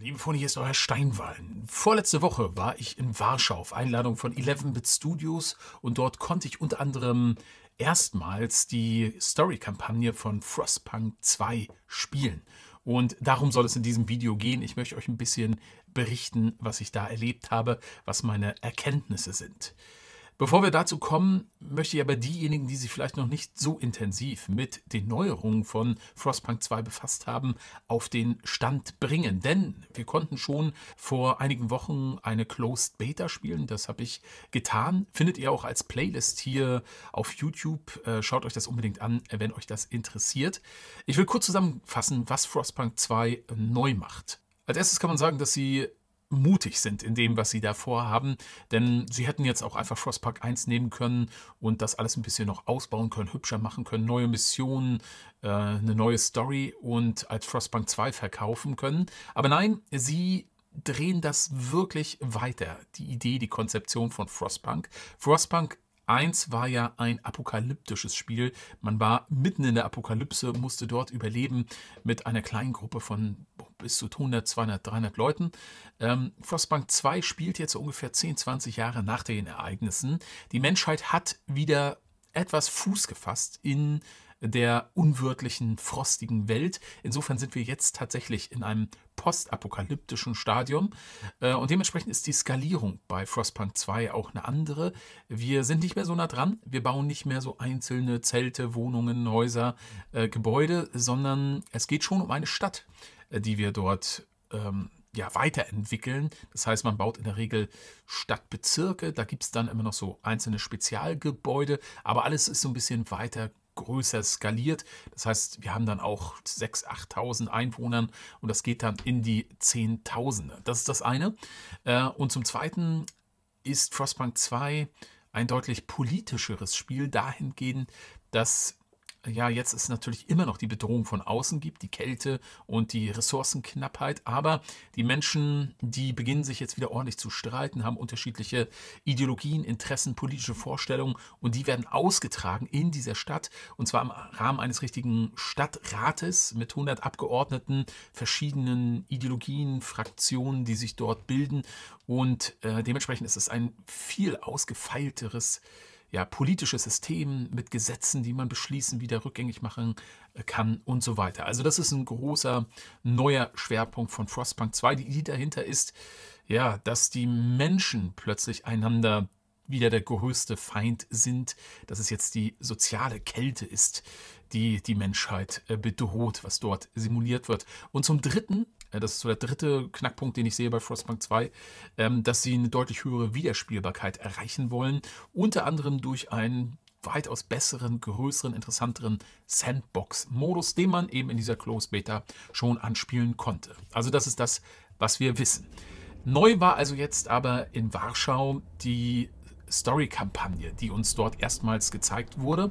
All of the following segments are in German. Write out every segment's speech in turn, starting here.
Liebe Freunde, hier ist euer Steinwall. Vorletzte Woche war ich in Warschau auf Einladung von 11-Bit Studios und dort konnte ich unter anderem erstmals die Story-Kampagne von Frostpunk 2 spielen. Und darum soll es in diesem Video gehen. Ich möchte euch ein bisschen berichten, was ich da erlebt habe, was meine Erkenntnisse sind. Bevor wir dazu kommen, möchte ich aber diejenigen, die sich vielleicht noch nicht so intensiv mit den Neuerungen von Frostpunk 2 befasst haben, auf den Stand bringen. Denn wir konnten schon vor einigen Wochen eine Closed Beta spielen. Das habe ich getan. Findet ihr auch als Playlist hier auf YouTube. Schaut euch das unbedingt an, wenn euch das interessiert. Ich will kurz zusammenfassen, was Frostpunk 2 neu macht. Als erstes kann man sagen, dass sie mutig sind in dem, was sie da vorhaben, denn sie hätten jetzt auch einfach Frostpunk 1 nehmen können und das alles ein bisschen noch ausbauen können, hübscher machen können, neue Missionen, eine neue Story und als Frostpunk 2 verkaufen können. Aber nein, sie drehen das wirklich weiter, die Idee, die Konzeption von Frostpunk. Frostpunk 1 war ja ein apokalyptisches Spiel. Man war mitten in der Apokalypse, musste dort überleben mit einer kleinen Gruppe von bis zu 100, 200, 300 Leuten. Frostpunk 2 spielt jetzt ungefähr 10, 20 Jahre nach den Ereignissen. Die Menschheit hat wieder etwas Fuß gefasst in der unwirtlichen, frostigen Welt. Insofern sind wir jetzt tatsächlich in einem postapokalyptischen Stadium und dementsprechend ist die Skalierung bei Frostpunk 2 auch eine andere. Wir sind nicht mehr so nah dran, wir bauen nicht mehr so einzelne Zelte, Wohnungen, Häuser, Gebäude, sondern es geht schon um eine Stadt, die wir dort weiterentwickeln. Das heißt, man baut in der Regel Stadtbezirke, da gibt es dann immer noch so einzelne Spezialgebäude, aber alles ist so ein bisschen weiter größer skaliert. Das heißt, wir haben dann auch 6.000, 8.000 Einwohnern und das geht dann in die Zehntausende. Das ist das eine. Und zum Zweiten ist Frostpunk 2 ein deutlich politischeres Spiel dahingehend, dass jetzt es natürlich immer noch die Bedrohung von außen gibt, die Kälte und die Ressourcenknappheit, aber die Menschen, die beginnen sich jetzt wieder ordentlich zu streiten, haben unterschiedliche Ideologien, Interessen, politische Vorstellungen und die werden ausgetragen in dieser Stadt und zwar im Rahmen eines richtigen Stadtrates mit 100 Abgeordneten, verschiedenen Ideologien, Fraktionen, die sich dort bilden und dementsprechend ist es ein viel ausgefeilteres politisches System mit Gesetzen, die man beschließen, wieder rückgängig machen kann und so weiter. Also das ist ein großer neuer Schwerpunkt von Frostpunk 2. Die Idee dahinter ist, dass die Menschen plötzlich einander wieder der größte Feind sind, dass es jetzt die soziale Kälte ist, die die Menschheit bedroht, was dort simuliert wird. Und zum Dritten, das ist so der dritte Knackpunkt, den ich sehe bei Frostpunk 2, dass sie eine deutlich höhere Wiederspielbarkeit erreichen wollen, unter anderem durch einen weitaus besseren, größeren, interessanteren Sandbox-Modus, den man eben in dieser Closed Beta schon anspielen konnte. Also das ist das, was wir wissen. Neu war also jetzt aber in Warschau die Story-Kampagne, die uns dort erstmals gezeigt wurde.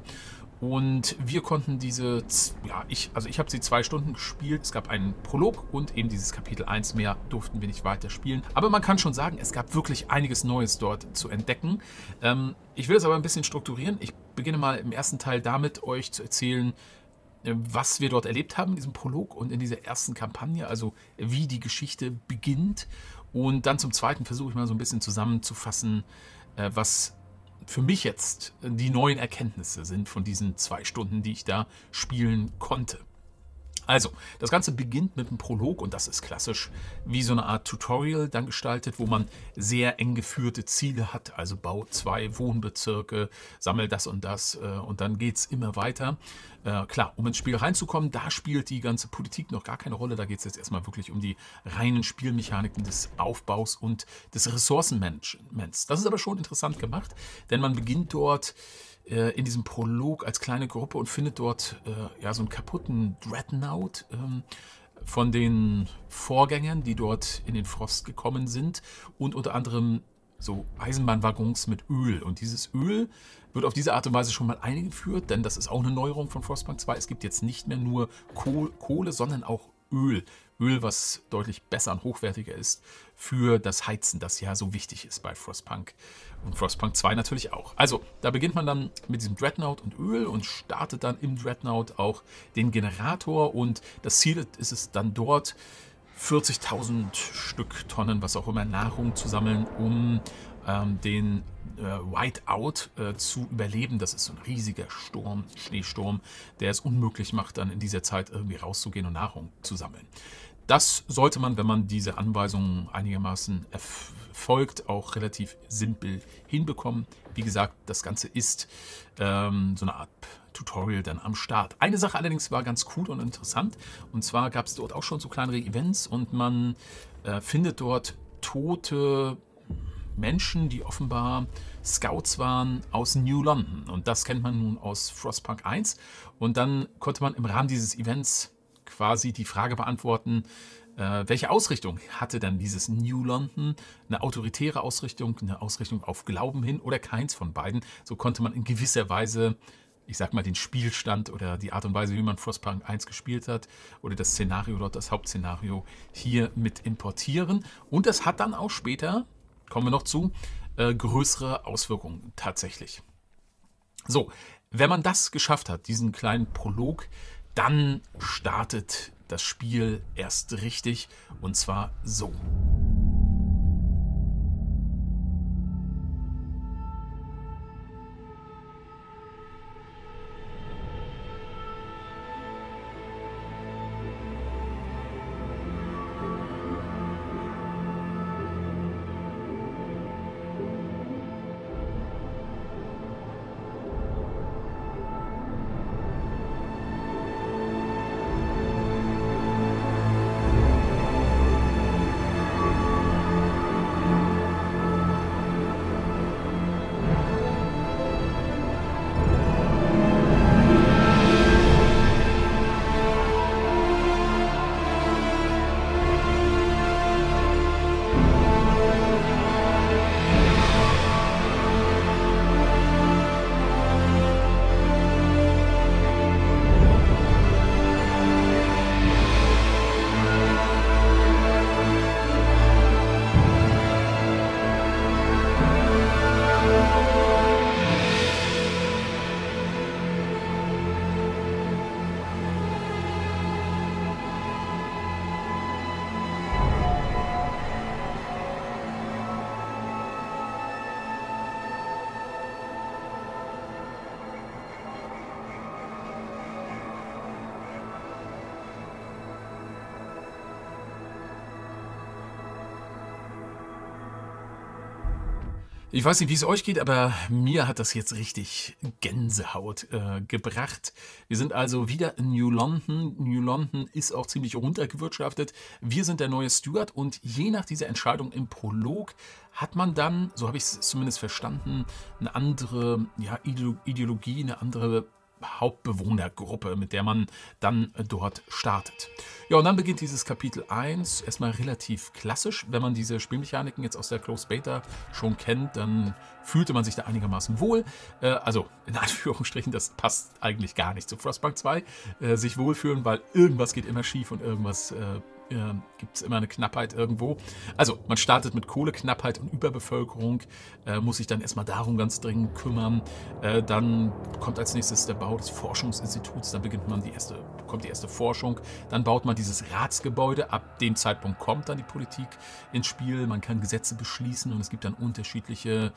Und wir konnten diese, ich habe sie 2 Stunden gespielt. Es gab einen Prolog und eben dieses Kapitel 1. Mehr durften wir nicht weiter spielen. Aber man kann schon sagen, es gab wirklich einiges Neues dort zu entdecken. Ich will es aber ein bisschen strukturieren. Ich beginne mal im ersten Teil damit, euch zu erzählen, was wir dort erlebt haben in diesem Prolog und in dieser ersten Kampagne, also wie die Geschichte beginnt. Und dann zum Zweiten versuche ich mal so ein bisschen zusammenzufassen, was für mich jetzt die neuen Erkenntnisse sind von diesen 2 Stunden, die ich da spielen konnte. Also, das Ganze beginnt mit einem Prolog und das ist klassisch wie so eine Art Tutorial dann gestaltet, wo man sehr eng geführte Ziele hat, also bau 2 Wohnbezirke, sammel das und dann geht es immer weiter. Klar, um ins Spiel reinzukommen, da spielt die ganze Politik noch gar keine Rolle, da geht es jetzt erstmal wirklich um die reinen Spielmechaniken des Aufbaus und des Ressourcenmanagements. Das ist aber schon interessant gemacht, denn man beginnt dort in diesem Prolog als kleine Gruppe und findet dort so einen kaputten Dreadnought von den Vorgängern, die dort in den Frost gekommen sind und unter anderem so Eisenbahnwaggons mit Öl. Und dieses Öl wird auf diese Art und Weise schon mal eingeführt, denn das ist auch eine Neuerung von Frostpunk 2. Es gibt jetzt nicht mehr nur Kohle, sondern auch Öl. Öl, was deutlich besser und hochwertiger ist für das Heizen, das ja so wichtig ist bei Frostpunk. Und Frostpunk 2 natürlich auch. Also, da beginnt man dann mit diesem Dreadnought und Öl und startet dann im Dreadnought auch den Generator. Und das Ziel ist es dann dort, 40.000 Stück Tonnen, was auch immer, Nahrung zu sammeln, um den Whiteout zu überleben. Das ist so ein riesiger Sturm, Schneesturm, der es unmöglich macht, dann in dieser Zeit irgendwie rauszugehen und Nahrung zu sammeln. Das sollte man, wenn man diese Anweisungen einigermaßen folgt, auch relativ simpel hinbekommen. Wie gesagt, das Ganze ist so eine Art Tutorial dann am Start. Eine Sache allerdings war ganz cool und interessant. Und zwar gab es dort auch schon so kleinere Events und man findet dort tote Menschen, die offenbar Scouts waren aus New London. Und das kennt man nun aus Frostpunk 1. Und dann konnte man im Rahmen dieses Events quasi die Frage beantworten, welche Ausrichtung hatte dann dieses New London? Eine autoritäre Ausrichtung, eine Ausrichtung auf Glauben hin oder keins von beiden? So konnte man in gewisser Weise, ich sag mal, den Spielstand oder die Art und Weise, wie man Frostpunk 1 gespielt hat oder das Szenario dort, das Hauptszenario hier mit importieren. Und das hat dann auch später, kommen wir noch zu, größere Auswirkungen tatsächlich. So, wenn man das geschafft hat, diesen kleinen Prolog, dann startet das Spiel erst richtig, und zwar so. Ich weiß nicht, wie es euch geht, aber mir hat das jetzt richtig Gänsehaut gebracht. Wir sind also wieder in New London. New London ist auch ziemlich runtergewirtschaftet. Wir sind der neue Steward und je nach dieser Entscheidung im Prolog hat man dann, so habe ich es zumindest verstanden, eine andere Ideologie, eine andere Hauptbewohnergruppe, mit der man dann dort startet. Ja, und dann beginnt dieses Kapitel 1 erstmal relativ klassisch. Wenn man diese Spielmechaniken jetzt aus der Closed Beta schon kennt, dann fühlte man sich da einigermaßen wohl. Also in Anführungsstrichen, das passt eigentlich gar nicht zu Frostpunk 2, sich wohlfühlen, weil irgendwas geht immer schief und irgendwas gibt es immer eine Knappheit irgendwo. Also man startet mit Kohleknappheit und Überbevölkerung, muss sich dann erstmal darum ganz dringend kümmern. Dann kommt als nächstes der Bau des Forschungsinstituts, dann kommt die erste Forschung, dann baut man dieses Ratsgebäude, ab dem Zeitpunkt kommt dann die Politik ins Spiel, man kann Gesetze beschließen und es gibt dann unterschiedliche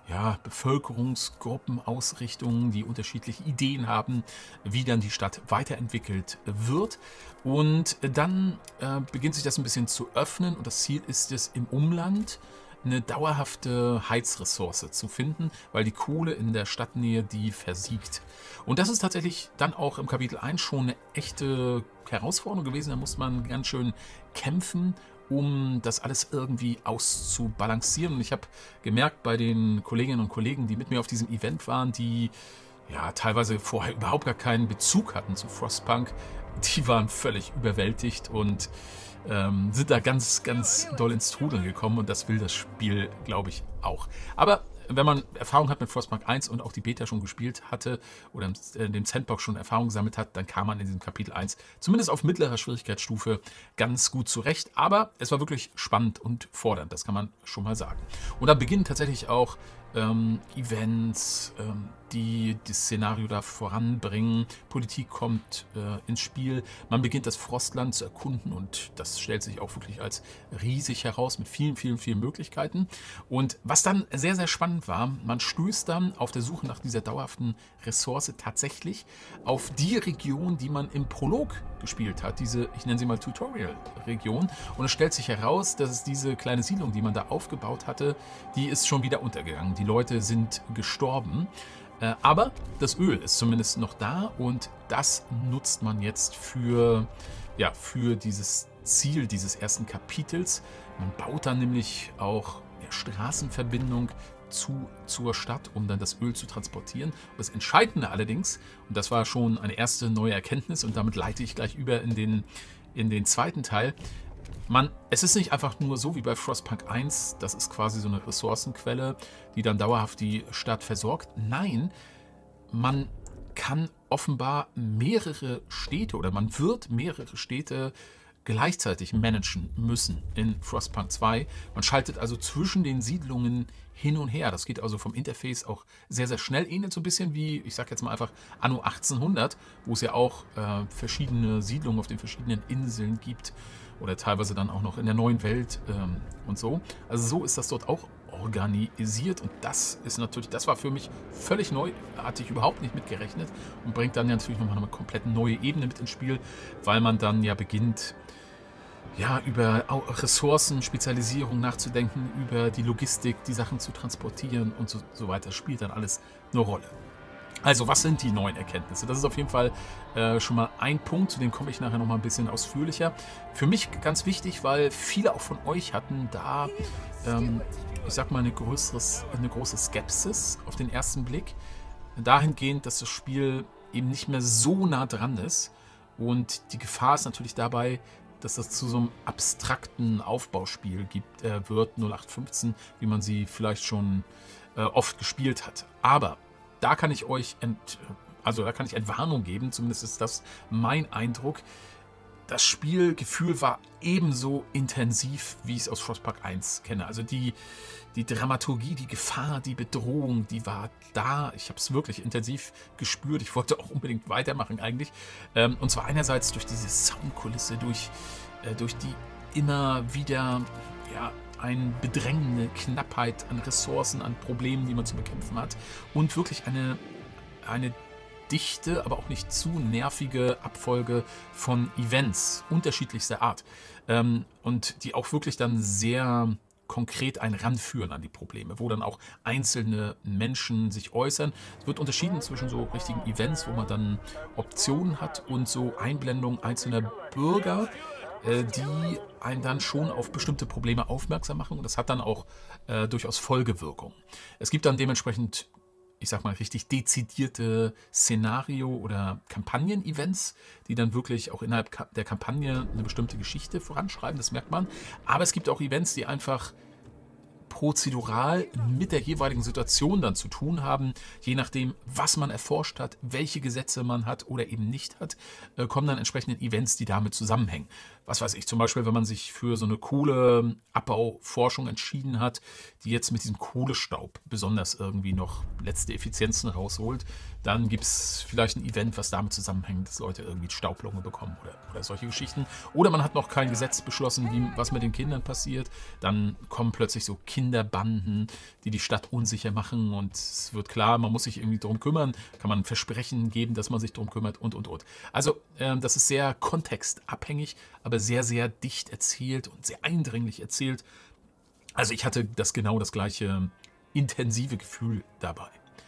Bevölkerungsgruppen, Ausrichtungen, die unterschiedliche Ideen haben, wie dann die Stadt weiterentwickelt wird. Und dann beginnt sich das ein bisschen zu öffnen und das Ziel ist es, im Umland eine dauerhafte Heizressource zu finden, weil die Kohle in der Stadtnähe, die versiegt. Und das ist tatsächlich dann auch im Kapitel 1 schon eine echte Herausforderung gewesen. Da muss man ganz schön kämpfen, um das alles irgendwie auszubalancieren. Und ich habe gemerkt bei den Kolleginnen und Kollegen, die mit mir auf diesem Event waren, die teilweise vorher überhaupt gar keinen Bezug hatten zu Frostpunk, die waren völlig überwältigt und sind da ganz, ganz doll ins Trudeln gekommen und das will das Spiel, glaube ich, auch. Aber wenn man Erfahrung hat mit Frostpunk 1 und auch die Beta schon gespielt hatte oder in dem Sandbox schon Erfahrung gesammelt hat, dann kam man in diesem Kapitel 1 zumindest auf mittlerer Schwierigkeitsstufe ganz gut zurecht. Aber es war wirklich spannend und fordernd, das kann man schon mal sagen. Und da beginnen tatsächlich auch Events, die das Szenario da voranbringen. Politik kommt ins Spiel. Man beginnt das Frostland zu erkunden und das stellt sich auch wirklich als riesig heraus mit vielen, vielen, vielen Möglichkeiten. Und was dann sehr, sehr spannend war, man stößt dann auf der Suche nach dieser dauerhaften Ressource tatsächlich auf die Region, die man im Prolog gespielt hat, diese, ich nenne sie mal Tutorial-Region. Und es stellt sich heraus, dass es diese kleine Siedlung, die man da aufgebaut hatte, die ist schon wieder untergegangen. Die Leute sind gestorben. Aber das Öl ist zumindest noch da und das nutzt man jetzt für dieses Ziel dieses ersten Kapitels. Man baut dann nämlich auch Straßenverbindung zur Stadt, um dann das Öl zu transportieren. Das Entscheidende allerdings, und das war schon eine erste neue Erkenntnis und damit leite ich gleich über in den zweiten Teil, es ist nicht einfach nur so wie bei Frostpunk 1, das ist quasi so eine Ressourcenquelle, die dann dauerhaft die Stadt versorgt. Nein, man kann offenbar mehrere Städte oder man wird mehrere Städte gleichzeitig managen müssen in Frostpunk 2. Man schaltet also zwischen den Siedlungen hin und her. Das geht also vom Interface auch sehr, sehr schnell. Ähnelt so ein bisschen wie, ich sage jetzt mal einfach, Anno 1800, wo es ja auch verschiedene Siedlungen auf den verschiedenen Inseln gibt oder teilweise dann auch noch in der neuen Welt und so. Also so ist das dort auch organisiert und das ist natürlich, das war für mich völlig neu, hatte ich überhaupt nicht mitgerechnet und bringt dann ja natürlich nochmal eine komplett neue Ebene mit ins Spiel, weil man dann ja beginnt, über Ressourcen, Spezialisierung nachzudenken, über die Logistik, die Sachen zu transportieren und so weiter. Das spielt dann alles eine Rolle. Also, was sind die neuen Erkenntnisse? Das ist auf jeden Fall schon mal ein Punkt, zu dem komme ich nachher noch mal ein bisschen ausführlicher. Für mich ganz wichtig, weil viele auch von euch hatten da, ich sag mal, eine große Skepsis auf den ersten Blick. Dahingehend, dass das Spiel eben nicht mehr so nah dran ist. Und die Gefahr ist natürlich dabei, dass das zu so einem abstrakten Aufbauspiel wird, 0815, wie man sie vielleicht schon oft gespielt hat. Aber da kann ich euch Entwarnung geben, zumindest ist das mein Eindruck. Das Spielgefühl war ebenso intensiv, wie ich es aus Frostpunk 1 kenne. Also die Dramaturgie, die Gefahr, die Bedrohung, die war da. Ich habe es wirklich intensiv gespürt. Ich wollte auch unbedingt weitermachen eigentlich. Und zwar einerseits durch diese Soundkulisse, durch die immer wieder eine bedrängende Knappheit an Ressourcen, an Problemen, die man zu bekämpfen hat. Und wirklich eine dichte, aber auch nicht zu nervige Abfolge von Events unterschiedlichster Art. Und die auch wirklich dann sehr konkret einen ranführen an die Probleme, wo dann auch einzelne Menschen sich äußern. Es wird unterschieden zwischen so richtigen Events, wo man dann Optionen hat und so Einblendungen einzelner Bürger, die einen dann schon auf bestimmte Probleme aufmerksam machen und das hat dann auch durchaus Folgewirkung. Es gibt dann dementsprechend, ich sag mal, richtig dezidierte Szenario- oder Kampagnen-Events, die dann wirklich auch innerhalb der Kampagne eine bestimmte Geschichte voranschreiben, das merkt man. Aber es gibt auch Events, die einfach prozedural mit der jeweiligen Situation dann zu tun haben. Je nachdem, was man erforscht hat, welche Gesetze man hat oder eben nicht hat, kommen dann entsprechende Events, die damit zusammenhängen. Was weiß ich, zum Beispiel, wenn man sich für so eine Kohleabbauforschung entschieden hat, die jetzt mit diesem Kohlestaub besonders irgendwie noch letzte Effizienzen rausholt, dann gibt es vielleicht ein Event, was damit zusammenhängt, dass Leute irgendwie Staublunge bekommen oder solche Geschichten. Oder man hat noch kein Gesetz beschlossen, was mit den Kindern passiert. Dann kommen plötzlich so Kinderbanden, die die Stadt unsicher machen und es wird klar, man muss sich irgendwie darum kümmern, kann man ein Versprechen geben, dass man sich darum kümmert und. Also das ist sehr kontextabhängig, aber sehr, sehr dicht erzählt und sehr eindringlich erzählt. Also ich hatte genau das gleiche intensive Gefühl dabei.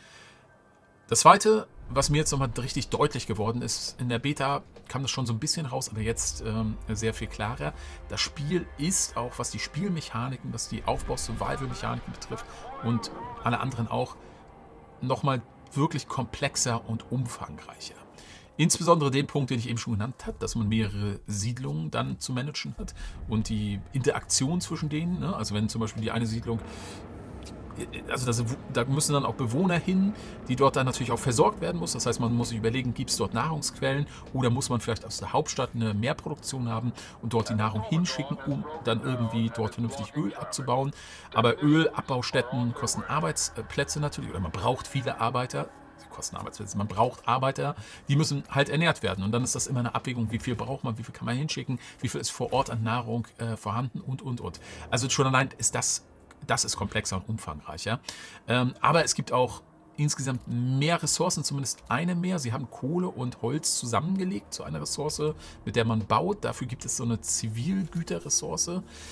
Das Zweite, was mir jetzt nochmal richtig deutlich geworden ist, in der Beta kam das schon so ein bisschen raus, aber jetzt sehr viel klarer. Das Spiel ist auch, was die Spielmechaniken, was die Aufbau-Survival-Mechaniken betrifft und alle anderen auch, nochmal wirklich komplexer und umfangreicher. Insbesondere den Punkt, den ich eben schon genannt habe, dass man mehrere Siedlungen dann zu managen hat und die Interaktion zwischen denen, ne? Also wenn zum Beispiel die eine Siedlung also da müssen dann auch Bewohner hin, die dort dann natürlich auch versorgt werden muss. Das heißt, man muss sich überlegen, gibt es dort Nahrungsquellen oder muss man vielleicht aus der Hauptstadt eine Mehrproduktion haben und dort die Nahrung hinschicken, um dann irgendwie dort vernünftig Öl abzubauen. Aber Ölabbaustätten kosten Arbeitsplätze natürlich, oder man braucht viele Arbeiter. Sie kosten Arbeitsplätze, man braucht Arbeiter, die müssen halt ernährt werden. Und dann ist das immer eine Abwägung, wie viel braucht man, wie viel kann man hinschicken, wie viel ist vor Ort an Nahrung vorhanden und. Also schon allein ist das ist komplexer und umfangreicher. Aber es gibt auch insgesamt mehr Ressourcen, zumindest eine mehr. Sie haben Kohle und Holz zusammengelegt zu einer Ressource, mit der man baut. Dafür gibt es so eine Zivilgüterressource.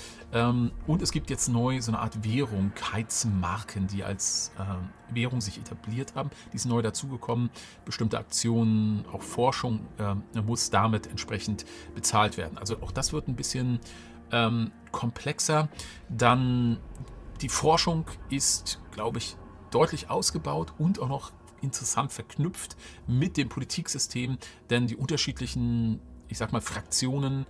Und es gibt jetzt neu so eine Art Währung, Heizmarken, die als Währung sich etabliert haben. Die sind neu dazugekommen. Bestimmte Aktionen, auch Forschung muss damit entsprechend bezahlt werden. Also auch das wird ein bisschen komplexer. Dann die Forschung ist, glaube ich, deutlich ausgebaut und auch noch interessant verknüpft mit dem Politiksystem, denn die unterschiedlichen, ich sag mal, Fraktionen,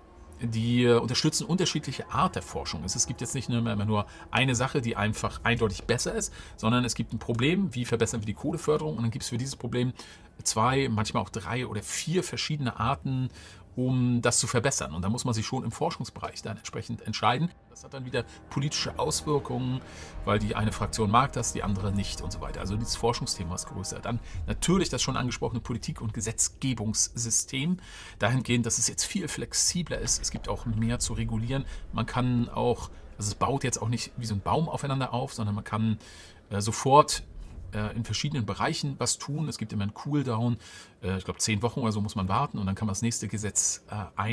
die unterstützen unterschiedliche Art der Forschung. Es gibt jetzt nicht immer nur eine Sache, die einfach eindeutig besser ist, sondern es gibt ein Problem, wie verbessern wir die Kohleförderung, und dann gibt es für dieses Problem 2, manchmal auch 3 oder 4 verschiedene Arten, um das zu verbessern. Und da muss man sich schon im Forschungsbereich dann entsprechend entscheiden. Das hat dann wieder politische Auswirkungen, weil die eine Fraktion mag das, die andere nicht und so weiter. Also dieses Forschungsthema ist größer. Dann natürlich das schon angesprochene Politik- und Gesetzgebungssystem, dahingehend, dass es jetzt viel flexibler ist. Es gibt auch mehr zu regulieren. Man kann auch, also es baut jetzt auch nicht wie so ein Baum aufeinander auf, sondern man kann sofort in verschiedenen Bereichen was tun. Es gibt immer einen Cooldown. Ich glaube, 10 Wochen oder so muss man warten und dann kann man das nächste Gesetz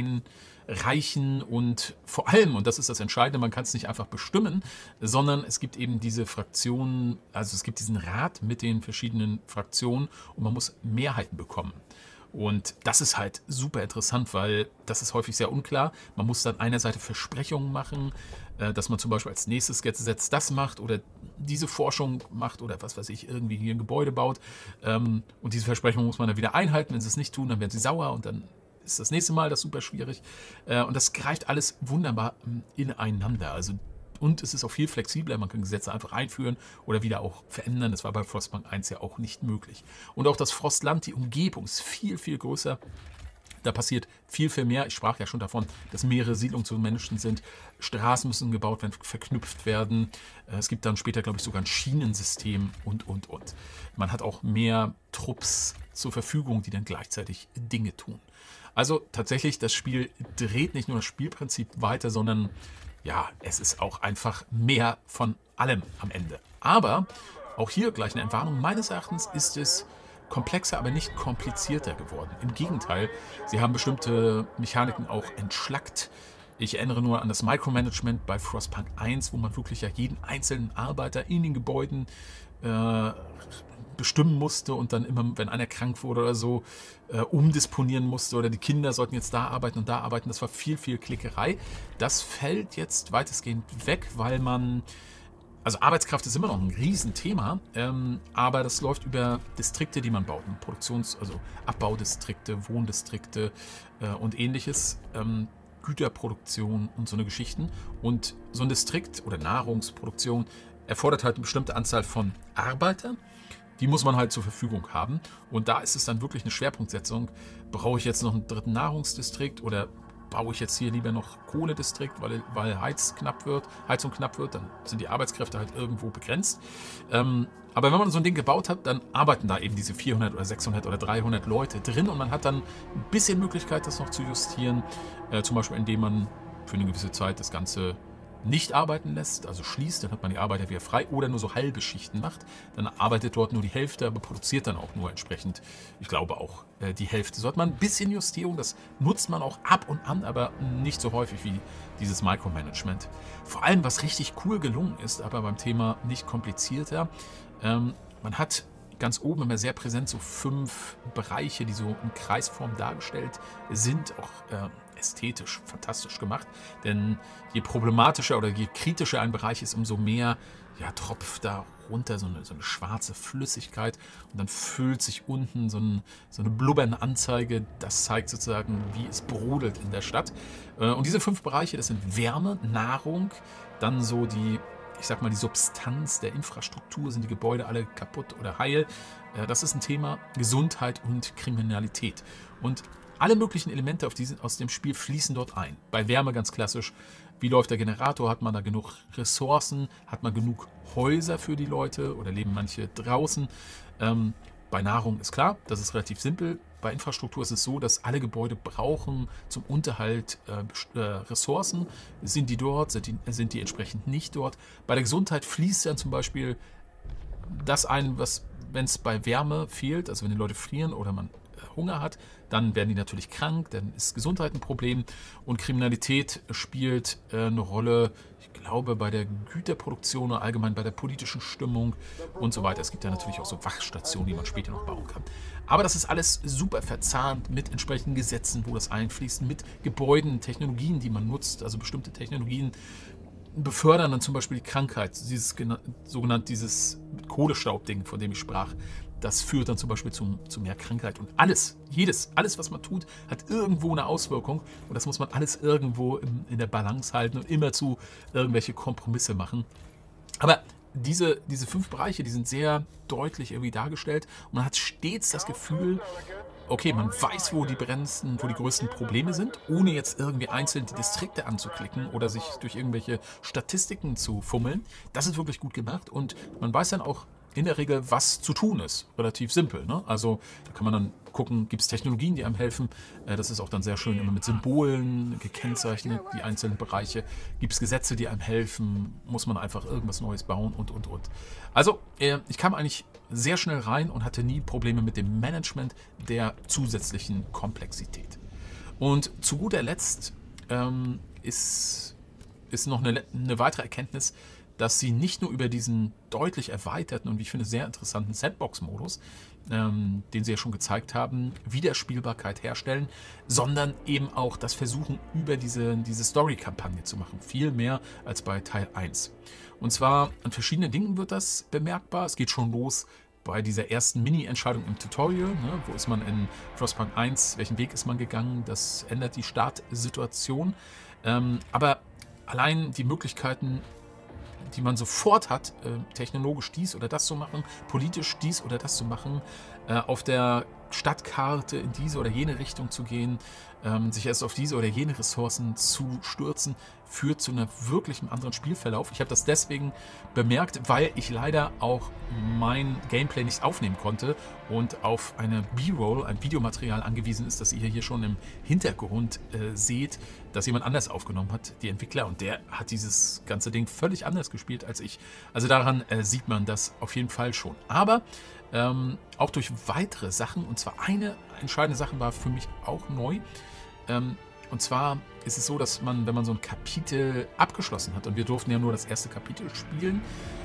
einreichen. Und vor allem, und das ist das Entscheidende, man kann es nicht einfach bestimmen, sondern es gibt eben diese Fraktionen, also es gibt diesen Rat mit den verschiedenen Fraktionen und man muss Mehrheiten bekommen. Und das ist halt super interessant, weil das ist häufig sehr unklar. Man muss dann einerseits Versprechungen machen, dass man zum Beispiel als nächstes Gesetz das macht oder diese Forschung macht oder was weiß ich, irgendwie hier ein Gebäude baut. Und diese Versprechungen muss man dann wieder einhalten. Wenn sie es nicht tun, dann werden sie sauer und dann ist das nächste Mal das super schwierig. Und das greift alles wunderbar ineinander. Also und es ist auch viel flexibler, man kann Gesetze einfach einführen oder wieder auch verändern. Das war bei Frostpunk 1 ja auch nicht möglich. Und auch das Frostland, die Umgebung ist viel, viel größer. Da passiert viel, viel mehr. Ich sprach ja schon davon, dass mehrere Siedlungen zu Menschen sind. Straßen müssen gebaut werden, verknüpft werden. Es gibt dann später, glaube ich, sogar ein Schienensystem und. Man hat auch mehr Trupps zur Verfügung, die dann gleichzeitig Dinge tun. Also tatsächlich, das Spiel dreht nicht nur das Spielprinzip weiter, sondern ja, es ist auch einfach mehr von allem am Ende. Aber auch hier gleich eine Entwarnung. Meines Erachtens ist es komplexer, aber nicht komplizierter geworden. Im Gegenteil, sie haben bestimmte Mechaniken auch entschlackt. Ich erinnere nur an das Micromanagement bei Frostpunk 1, wo man wirklich ja jeden einzelnen Arbeiter in den Gebäuden bestimmen musste und dann immer, wenn einer krank wurde oder so, umdisponieren musste oder die Kinder sollten jetzt da arbeiten und da arbeiten. Das war viel, viel Klickerei. Das fällt jetzt weitestgehend weg, weil man, also Arbeitskraft ist immer noch ein Riesenthema, aber das läuft über Distrikte, die man baut. Also Abbaudistrikte, Wohndistrikte und ähnliches. Güterproduktion und so eine Geschichten. Und so ein Distrikt oder Nahrungsproduktion erfordert halt eine bestimmte Anzahl von Arbeitern. Die muss man halt zur Verfügung haben. Und da ist es dann wirklich eine Schwerpunktsetzung. Brauche ich jetzt noch einen dritten Nahrungsdistrikt oder baue ich jetzt hier lieber noch Kohledistrikt, weil Heizung knapp wird, dann sind die Arbeitskräfte halt irgendwo begrenzt. Aber wenn man so ein Ding gebaut hat, dann arbeiten da eben diese 400 oder 600 oder 300 Leute drin und man hat dann ein bisschen Möglichkeit, das noch zu justieren. Zum Beispiel, indem man für eine gewisse Zeit das Ganze nicht arbeiten lässt, also schließt, dann hat man die Arbeiter wieder frei oder nur so halbe Schichten macht. Dann arbeitet dort nur die Hälfte, aber produziert dann auch nur entsprechend, ich glaube auch die Hälfte. So hat man ein bisschen Justierung, das nutzt man auch ab und an, aber nicht so häufig wie dieses Micromanagement. Vor allem, was richtig cool gelungen ist, aber beim Thema nicht komplizierter, man hat ganz oben immer sehr präsent so 5 Bereiche, die so in Kreisform dargestellt sind, auch ästhetisch fantastisch gemacht. Denn je problematischer oder je kritischer ein Bereich ist, umso mehr tropft da runter so eine schwarze Flüssigkeit und dann füllt sich unten so eine blubbernde Anzeige. Das zeigt sozusagen, wie es brodelt in der Stadt. Und diese 5 Bereiche, das sind Wärme, Nahrung, dann so die ich sag mal, die Substanz der Infrastruktur, sind die Gebäude alle kaputt oder heil. Das ist ein Thema Gesundheit und Kriminalität. Und alle möglichen Elemente aus dem Spiel fließen dort ein. Bei Wärme ganz klassisch. Wie läuft der Generator? Hat man da genug Ressourcen? Hat man genug Häuser für die Leute oder leben manche draußen? Bei Nahrung ist klar, das ist relativ simpel. Bei Infrastruktur ist es so, dass alle Gebäude brauchen zum Unterhalt Ressourcen. Sind die dort? Sind die entsprechend nicht dort? Bei der Gesundheit fließt dann zum Beispiel das ein, wenn es bei Wärme fehlt, also wenn die Leute frieren oder man Hunger hat, dann werden die natürlich krank, dann ist Gesundheit ein Problem und Kriminalität spielt eine Rolle, ich glaube, bei der Güterproduktion oder allgemein bei der politischen Stimmung und so weiter. Es gibt ja natürlich auch so Wachstationen, die man später noch bauen kann. Aber das ist alles super verzahnt mit entsprechenden Gesetzen, wo das einfließt, mit Gebäuden, Technologien, die man nutzt, also bestimmte Technologien befördern dann zum Beispiel die Krankheit, dieses Kohlestaubding, von dem ich sprach. Das führt dann zum Beispiel zu mehr Krankheit. Und alles, was man tut, hat irgendwo eine Auswirkung. Und das muss man alles irgendwo in der Balance halten und immer zu irgendwelche Kompromisse machen. Aber diese 5 Bereiche, die sind sehr deutlich irgendwie dargestellt. Und man hat stets das Gefühl, okay, man weiß, wo die größten Probleme sind, ohne jetzt irgendwie einzeln die Distrikte anzuklicken oder sich durch irgendwelche Statistiken zu fummeln. Das ist wirklich gut gemacht und man weiß dann auch in der Regel, was zu tun ist. Relativ simpel, ne? Also da kann man dann gucken, gibt es Technologien, die einem helfen. Das ist auch dann sehr schön immer mit Symbolen gekennzeichnet, die einzelnen Bereiche. Gibt es Gesetze, die einem helfen? Muss man einfach irgendwas Neues bauen und. Also ich kam eigentlich sehr schnell rein und hatte nie Probleme mit dem Management der zusätzlichen Komplexität. Und zu guter Letzt ist noch eine weitere Erkenntnis, dass sie nicht nur über diesen deutlich erweiterten und wie ich finde sehr interessanten Sandbox-Modus, den sie ja schon gezeigt haben, Wiederspielbarkeit herstellen, sondern eben auch das versuchen, über diese Story-Kampagne zu machen. Viel mehr als bei Teil 1. Und zwar an verschiedenen Dingen wird das bemerkbar. Es geht schon los bei dieser ersten Mini-Entscheidung im Tutorial. Ne? Wo ist man in Frostpunk 1? Welchen Weg ist man gegangen? Das ändert die Startsituation. Aber allein die Möglichkeiten, die man sofort hat, technologisch dies oder das zu machen, politisch dies oder das zu machen, auf der Stadtkarte in diese oder jene Richtung zu gehen, sich erst auf diese oder jene Ressourcen zu stürzen, führt zu einem wirklichen anderen Spielverlauf. Ich habe das deswegen bemerkt, weil ich leider auch mein Gameplay nicht aufnehmen konnte und auf eine B-Roll, ein Videomaterial angewiesen ist, das ihr hier schon im Hintergrund seht, das jemand anders aufgenommen hat, die Entwickler, und der hat dieses ganze Ding völlig anders gespielt als ich. Also daran sieht man das auf jeden Fall schon. Aber auch durch weitere Sachen, und zwar eine entscheidende Sache war für mich auch neu. Und zwar ist es so, dass man, wenn man so ein Kapitel abgeschlossen hat, und wir durften ja nur das erste Kapitel spielen,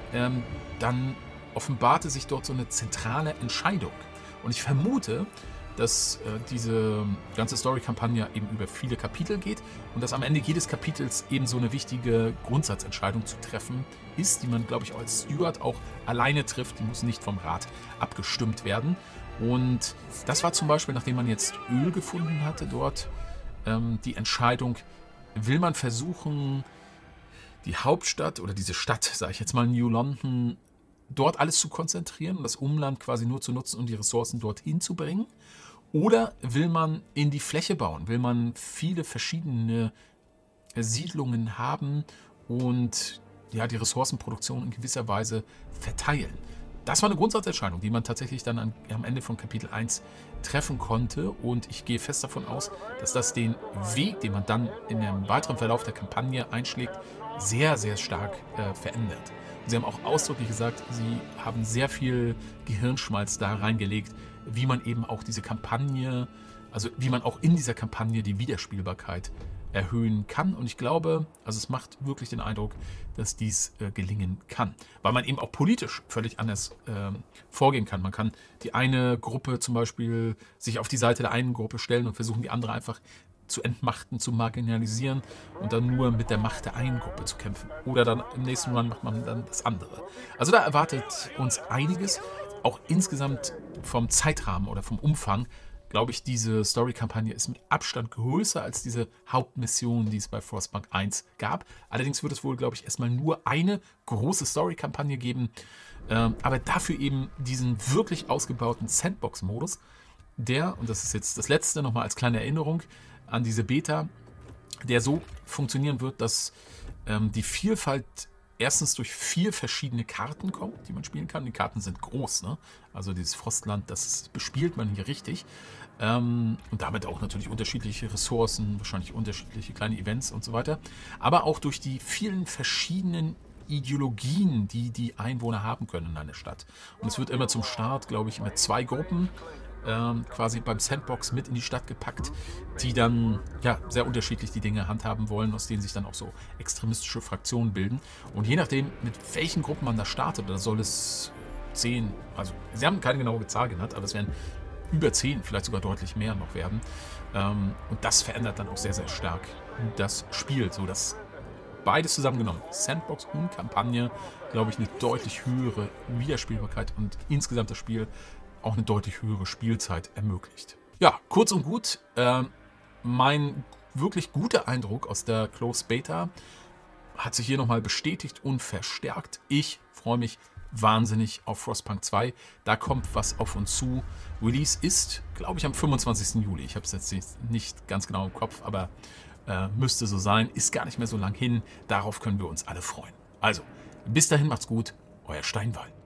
dann offenbarte sich dort so eine zentrale Entscheidung. Und ich vermute, dass diese ganze Story-Kampagne eben über viele Kapitel geht und dass am Ende jedes Kapitels eben so eine wichtige Grundsatzentscheidung zu treffen ist, die man, glaube ich, als Steward auch alleine trifft. Die muss nicht vom Rat abgestimmt werden. Und das war zum Beispiel, nachdem man jetzt Öl gefunden hatte dort, die Entscheidung, will man versuchen, die Hauptstadt oder diese Stadt, sage ich jetzt mal New London, dort alles zu konzentrieren und das Umland quasi nur zu nutzen, um die Ressourcen dorthin zu bringen? Oder will man in die Fläche bauen? Will man viele verschiedene Siedlungen haben und ja, die Ressourcenproduktion in gewisser Weise verteilen? Das war eine Grundsatzentscheidung, die man tatsächlich dann am Ende von Kapitel 1 treffen konnte. Und ich gehe fest davon aus, dass das den Weg, den man dann in dem weiteren Verlauf der Kampagne einschlägt, sehr, sehr stark verändert. Und sie haben auch ausdrücklich gesagt, sie haben sehr viel Gehirnschmalz da reingelegt, wie man eben auch diese Kampagne, also wie man auch in dieser Kampagne die Wiederspielbarkeit erhöhen kann. Und ich glaube, also es macht wirklich den Eindruck, dass dies gelingen kann. Weil man eben auch politisch völlig anders vorgehen kann. Man kann die eine Gruppe zum Beispiel sich auf die Seite der einen Gruppe stellen und versuchen, die andere einfach zu entmachten, zu marginalisieren und dann nur mit der Macht der einen Gruppe zu kämpfen. Oder dann im nächsten Run macht man dann das andere. Also da erwartet uns einiges. Auch insgesamt vom Zeitrahmen oder vom Umfang glaube ich, diese Story-Kampagne ist mit Abstand größer als diese Hauptmission, die es bei Frostpunk 1 gab. Allerdings wird es wohl, glaube ich, erstmal nur eine große Story-Kampagne geben, aber dafür eben diesen wirklich ausgebauten Sandbox-Modus, der, und das ist jetzt das Letzte, nochmal als kleine Erinnerung an diese Beta, der so funktionieren wird, dass die Vielfalt erstens durch 4 verschiedene Karten kommt, die man spielen kann. Die Karten sind groß, ne? Also dieses Frostland, das bespielt man hier richtig. Und damit auch natürlich unterschiedliche Ressourcen, wahrscheinlich unterschiedliche kleine Events und so weiter. Aber auch durch die vielen verschiedenen Ideologien, die die Einwohner haben können in einer Stadt. Und es wird immer zum Start, glaube ich, immer 2 Gruppen quasi beim Sandbox mit in die Stadt gepackt, die dann ja sehr unterschiedlich die Dinge handhaben wollen, aus denen sich dann auch so extremistische Fraktionen bilden. Und je nachdem, mit welchen Gruppen man da startet, da soll es 10, also sie haben keine genaue Zahl genannt, aber es werden über 10, vielleicht sogar deutlich mehr noch werden. Und das verändert dann auch sehr, sehr stark das Spiel, sodass beides zusammengenommen, Sandbox und Kampagne, glaube ich, eine deutlich höhere Wiederspielbarkeit und insgesamt das Spiel auch eine deutlich höhere Spielzeit ermöglicht. Ja, kurz und gut, mein wirklich guter Eindruck aus der Closed Beta hat sich hier nochmal bestätigt und verstärkt. Ich freue mich wahnsinnig auf Frostpunk 2. Da kommt was auf uns zu. Release ist, glaube ich, am 25. Juli. Ich habe es jetzt nicht ganz genau im Kopf, aber müsste so sein. Ist gar nicht mehr so lang hin. Darauf können wir uns alle freuen. Also, bis dahin macht's gut. Euer Steinwall.